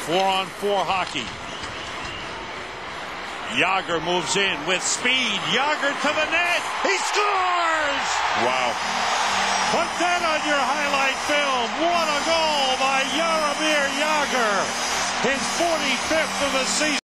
4-on-4 hockey. Jagr moves in with speed. Jagr to the net. He scores! Wow. Put that on your highlight film. What a goal by Jaromir Jagr. His 45th of the season.